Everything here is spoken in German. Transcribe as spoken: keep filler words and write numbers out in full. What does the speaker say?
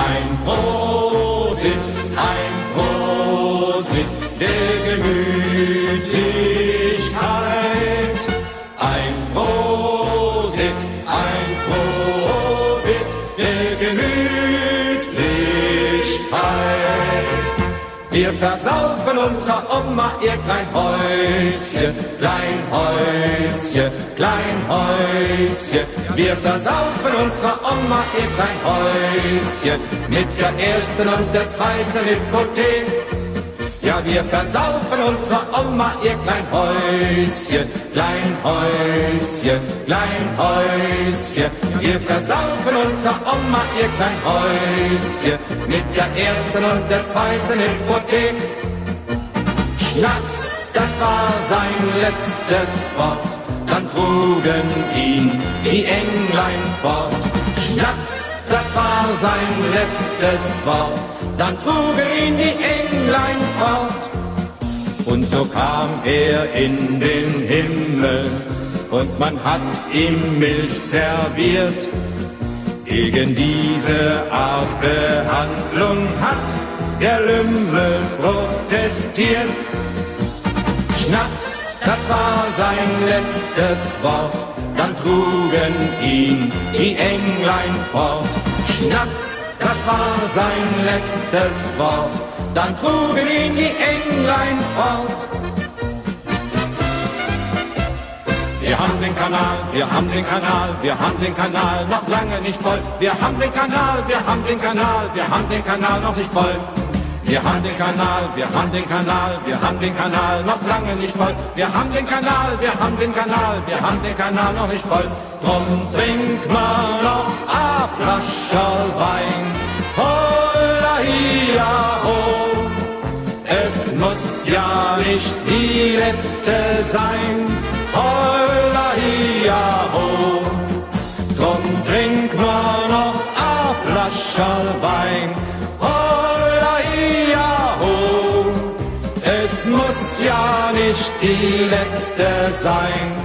Ein Prosit, ein Prosit der Gemütlichkeit. Ein Prosit, ein Prosit der Gemütlichkeit. Wir versaufen unserer Oma ihr klein Häuschen, klein Häuschen, klein Häuschen. Wir versaufen unserer Oma ihr klein Häuschen mit der ersten und der zweiten Hypothek. Ja, wir versaufen unserer Oma ihr klein Häuschen, klein Häuschen, klein Häuschen. Wir versaufen unserer Oma ihr klein Häuschen mit der ersten und der zweiten Hypothek. Schnaps, das war sein letztes Wort, dann trugen ihn die Englein fort. Schnaps, das war sein letztes Wort, dann trugen ihn die Englein fort. Und so kam er in den Himmel und man hat ihm Milch serviert. Gegen diese Art Behandlung hat der Lümmel protestiert. Schnaps, das war sein letztes Wort, dann trugen ihn die Englein fort. Schnaps, das war sein letztes Wort, dann trugen ihn die Englein fort. Wir haben den Kanal, wir haben den Kanal, wir haben den Kanal noch lange nicht voll. Wir haben den Kanal, wir haben den Kanal, wir haben den Kanal noch nicht voll. Wir haben den Kanal, wir haben den Kanal, wir haben den Kanal noch lange nicht voll. Wir haben den Kanal, wir haben den Kanal, wir haben den Kanal noch nicht voll. Drum trink mal noch a Flascherl Wein. Holla hia ho, es muss ja nicht die letzte sein. Holla hia ho, drum trink mal noch a Flascherl Wein. Holla hia ho, es muss ja nicht die letzte sein.